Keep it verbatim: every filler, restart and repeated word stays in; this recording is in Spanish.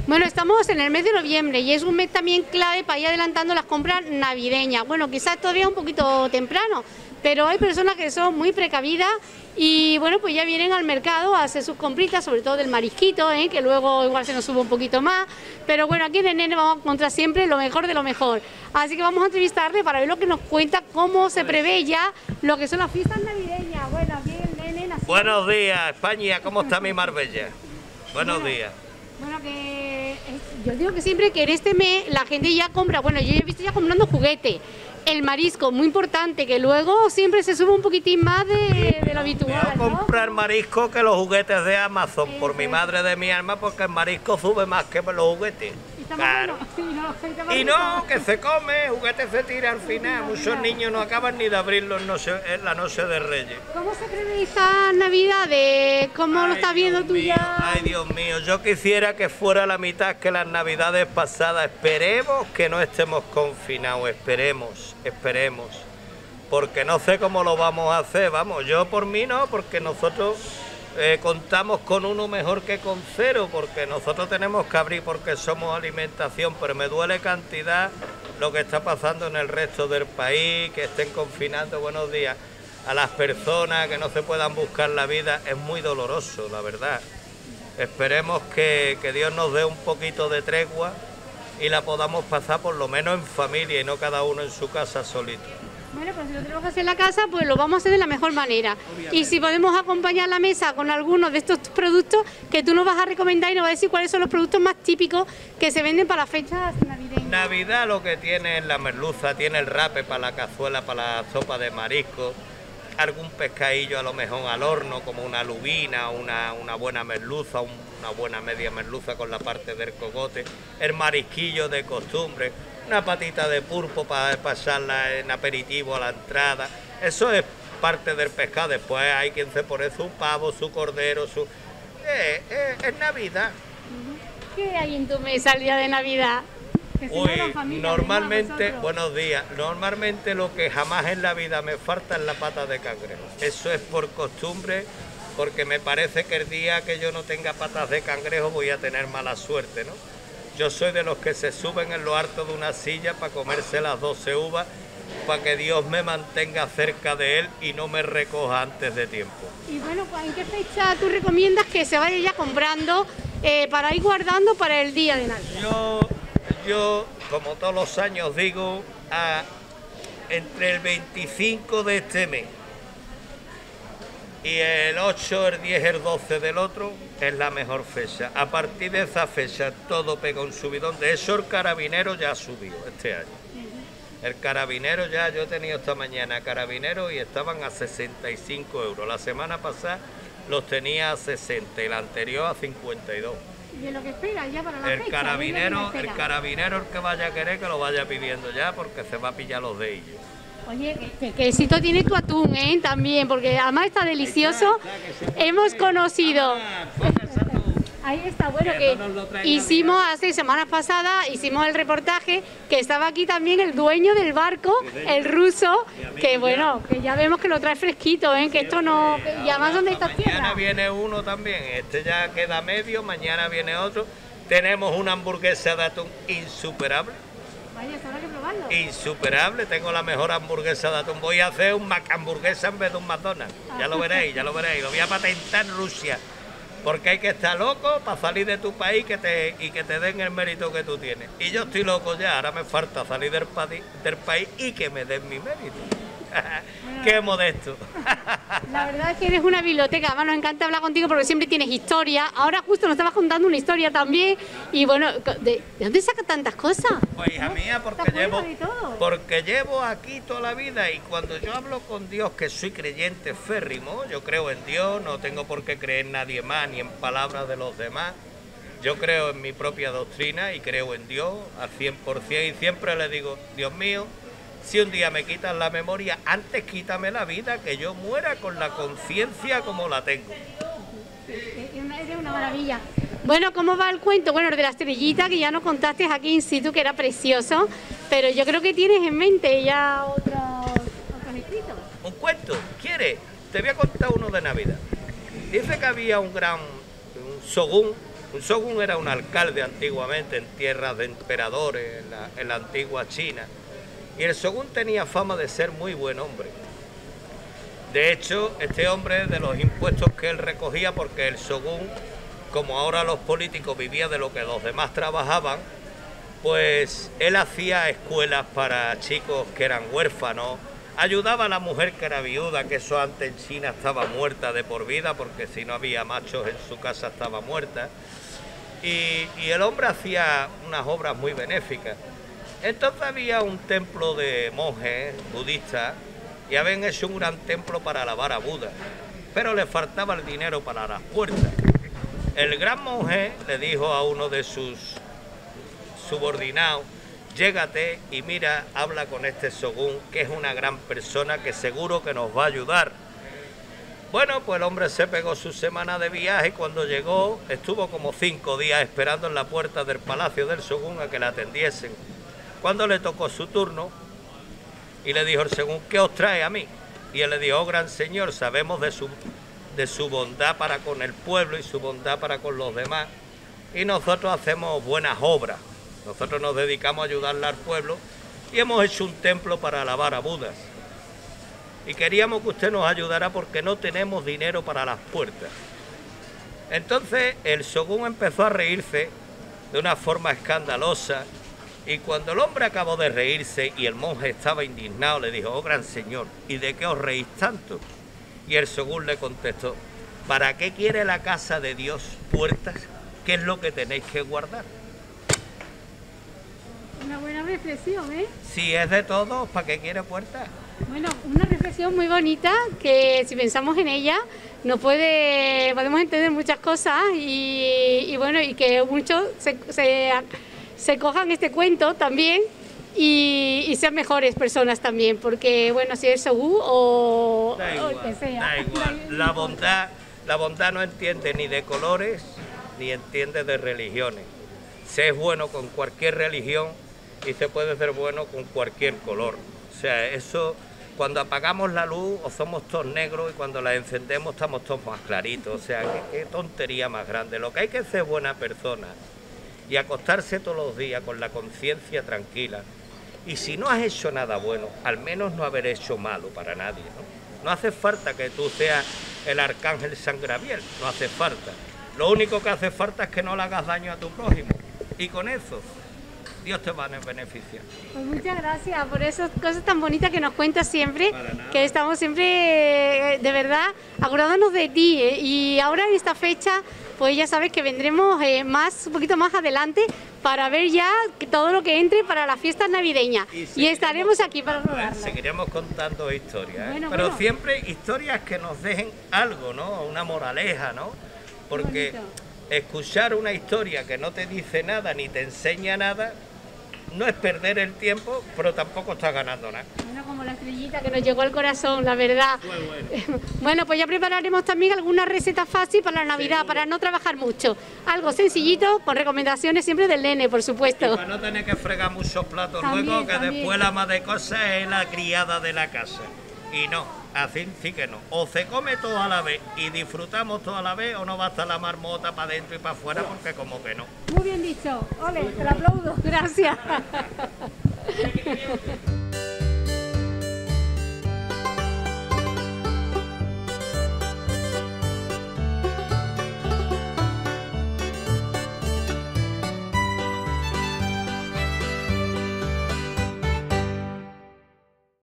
Bueno, estamos en el mes de noviembre y es un mes también clave para ir adelantando las compras navideñas. Bueno, quizás todavía un poquito temprano, pero hay personas que son muy precavidas y bueno, pues ya vienen al mercado a hacer sus compritas, sobre todo del marisquito, ¿eh? Que luego igual se nos sube un poquito más. Pero bueno, aquí en el Nene vamos a encontrar siempre lo mejor de lo mejor. Así que vamos a entrevistarle para ver lo que nos cuenta, cómo se prevé ya lo que son las fiestas navideñas. Bueno, aquí el Nene nació. Buenos días, España, ¿cómo está mi Marbella? Buenos Bueno, días. Bueno, que es- yo digo que siempre que en este mes la gente ya compra, bueno, yo he visto ya comprando juguete, el marisco, muy importante, que luego siempre se sube un poquitín más de, de lo habitual, Voy a ¿no? comprar marisco que los juguetes de Amazon, por mi madre de mi alma, porque el marisco sube más que los juguetes. Y está más Claro. bueno. Sí, no, está más Y rico. no, que se come, el juguete se tira al final. Muchos niños no acaban ni de abrirlo en, noche- en la noche de Reyes. ¿Cómo se prevé esta Navidad? ¿Cómo lo Ay, estás viendo Dios tú mío, ya? Ay, Dios mío, yo quisiera que fuera la mitad que las navidades pasadas. Esperemos que no estemos confinados, esperemos, esperemos. Porque no sé cómo lo vamos a hacer, vamos, yo por mí no, porque nosotros eh, contamos con uno mejor que con cero, porque nosotros tenemos que abrir porque somos alimentación, pero me duele cantidad lo que está pasando en el resto del país, que estén confinando, buenos días, a las personas, que no se puedan buscar la vida, es muy doloroso, la verdad. Esperemos que, que Dios nos dé un poquito de tregua y la podamos pasar por lo menos en familia y no cada uno en su casa solito. Bueno, pues si lo tenemos que hacer en la casa, pues lo vamos a hacer de la mejor manera. Y si podemos acompañar la mesa con algunos de estos productos que tú nos vas a recomendar y nos vas a decir cuáles son los productos más típicos que se venden para las fechas navideñas. Navidad lo que tiene es la merluza, tiene el rape para la cazuela, para la sopa de marisco, algún pescadillo a lo mejor al horno, como una lubina, una, una buena merluza, un- una buena media merluza con la parte del cogote, el marisquillo de costumbre, una patita de pulpo para pasarla en aperitivo a la entrada. Eso es parte del pescado. Después hay quien se pone su pavo, su cordero, su... Eh, eh, es Navidad. ¿Qué hay en tu mesa el día de Navidad? Que si no, Uy, la familia, normalmente, además, nosotros. buenos días, normalmente lo que jamás en la vida me falta es la pata de cangrejo. Eso es por costumbre, porque me parece que el día que yo no tenga patas de cangrejo voy a tener mala suerte, ¿no? Yo soy de los que se suben en lo alto de una silla para comerse las doce uvas, para que Dios me mantenga cerca de él y no me recoja antes de tiempo. Y bueno, pues, ¿en qué fecha tú recomiendas que se vaya ya comprando eh, para ir guardando para el día de Navidad? Yo, yo, como todos los años digo, a- entre el veinticinco de este mes y el ocho, el diez, el doce del otro es la mejor fecha. A partir de esa fecha todo pega un subidón. De eso el carabinero ya ha subido este año. El carabinero ya, yo he tenido esta mañana carabineros y estaban a sesenta y cinco euros. La semana pasada los tenía a sesenta y la anterior a cincuenta y dos. Y de lo que esperas ya para la El fecha. carabinero, ¿qué es lo que el esperas? carabinero el que vaya a querer que lo vaya pidiendo ya porque se va a pillar los de ellos. Oye, qué, qué éxito tiene tu atún, ¿eh? También, porque además está delicioso. Hemos conocido... Ahí está, bueno, que hicimos hace semanas pasadas, hicimos el reportaje, que estaba aquí también el dueño del barco, el ruso, que bueno, que ya vemos que lo trae fresquito, ¿eh? Que esto no... que- y además, ¿dónde está Mañana tierra? viene uno también, este ya queda medio, mañana viene otro. Tenemos una hamburguesa de atún insuperable, Vaya, esto habrá que probarlo. insuperable. Tengo la mejor hamburguesa de atún. Voy a hacer un Mac hamburguesa en vez de un McDonald's. Ya lo veréis, ya lo veréis. Lo voy a patentar en Rusia. Porque hay que estar loco para salir de tu país que te, y que te den el mérito que tú tienes. Y yo estoy loco ya, ahora me falta salir del, padi- del país y que me den mi mérito. ¡Qué modesto! La verdad es que eres una biblioteca, además nos encanta hablar contigo porque siempre tienes historia. Ahora justo nos estabas contando una historia también. Y bueno, ¿de, de dónde sacas tantas cosas? Pues hija mía, porque Está llevo, bueno y todo. porque llevo aquí toda la vida y cuando yo hablo con Dios, que soy creyente férrimo, yo creo en Dios, no tengo por qué creer en nadie más ni en palabras de los demás. Yo creo en mi propia doctrina y creo en Dios al cien por ciento y siempre le digo, Dios mío, si un día me quitas la memoria, antes quítame la vida, que yo muera con la conciencia como la tengo. Es una, es una maravilla. Bueno, ¿cómo va el cuento? Bueno, el de la estrellita que ya nos contaste aquí in situ, que era precioso, pero yo creo que tienes en mente ya otros, otros escritos. ¿Un cuento? ¿Quieres? Te voy a contar uno de Navidad. Dice que había un gran un sogún Un shogun era un alcalde antiguamente en tierras de emperadores, en la, en la antigua China. Y el shogun tenía fama de ser muy buen hombre. De hecho, este hombre, de los impuestos que él recogía, porque el shogun, como ahora los políticos, vivía de lo que los demás trabajaban, pues él hacía escuelas para chicos que eran huérfanos, ayudaba a la mujer que era viuda, que eso antes en China estaba muerta de por vida, porque si no había machos en su casa estaba muerta. Y, y el hombre hacía unas obras muy benéficas. Entonces había un templo de monjes budistas y habían hecho un gran templo para alabar a Buda, pero le faltaba el dinero para las puertas. El gran monje le dijo a uno de sus subordinados: llégate y mira, habla con este shogun, que es una gran persona que seguro que nos va a ayudar. Bueno, pues el hombre se pegó su semana de viaje y cuando llegó estuvo como cinco días esperando en la puerta del palacio del shogun a que le atendiesen. Cuando le tocó su turno y le dijo el shogun: ¿qué os trae a mí? Y él le dijo: oh gran señor, sabemos de su, de su bondad para con el pueblo y su bondad para con los demás, y nosotros hacemos buenas obras. Nosotros nos dedicamos a ayudarle al pueblo y hemos hecho un templo para alabar a Budas. Y queríamos que usted nos ayudara porque no tenemos dinero para las puertas. Entonces el shogun empezó a reírse de una forma escandalosa y cuando el hombre acabó de reírse y el monje estaba indignado, le dijo: oh gran señor, ¿y de qué os reís tanto? Y el shogun le contestó: ¿para qué quiere la casa de Dios puertas? ¿Qué es lo que tenéis que guardar? Una buena reflexión, ¿eh? Si es de todos, ¿para qué quiere puertas? Bueno, una reflexión muy bonita que si pensamos en ella nos puede, podemos entender muchas cosas y, y bueno, y que muchos se, se, se cojan este cuento también y, y sean mejores personas también, porque bueno, si es shogun o, da igual, o que sea. Da igual. La bondad, la bondad no entiende ni de colores ni entiende de religiones. Se es bueno con cualquier religión y se puede ser bueno con cualquier color. O sea, eso, cuando apagamos la luz o somos todos negros y cuando la encendemos estamos todos más claritos. O sea, qué, qué tontería más grande. Lo que hay que ser buena persona y acostarse todos los días con la conciencia tranquila. Y si no has hecho nada bueno, al menos no haber hecho malo para nadie, ¿no? No hace falta que tú seas el arcángel San Gabriel, no hace falta. Lo único que hace falta es que no le hagas daño a tu prójimo. Y con eso, Dios te va a beneficiar. Pues muchas gracias por esas cosas tan bonitas que nos cuentas siempre, que estamos siempre, de verdad, acordándonos de ti. ¿eh? Y ahora en esta fecha, pues ya sabes que vendremos eh, más, un poquito más adelante para ver ya todo lo que entre para las fiestas navideñas. Y, y estaremos aquí para rodarlas. Seguiremos contando historias, ¿eh? Bueno, pero bueno. siempre historias que nos dejen algo, ¿no? Una moraleja, ¿no? Porque escuchar una historia que no te dice nada ni te enseña nada no es perder el tiempo, pero tampoco estás ganando nada. Bueno, como la estrellita que nos llegó al corazón, la verdad. Muy bueno. Bueno, pues ya prepararemos también alguna receta fácil para la Navidad, seguro, para no trabajar mucho. Algo sencillito, con recomendaciones siempre del nene, por supuesto. Y para no tener que fregar muchos platos también, luego, que también. Después la más de cosas es la criada de la casa. Y no, así sí que no. O se come todo a la vez y disfrutamos todo a la vez, o no va a estar la marmota para adentro y para afuera, porque como que no. Muy bien dicho. Ole, te lo aplaudo. Gracias.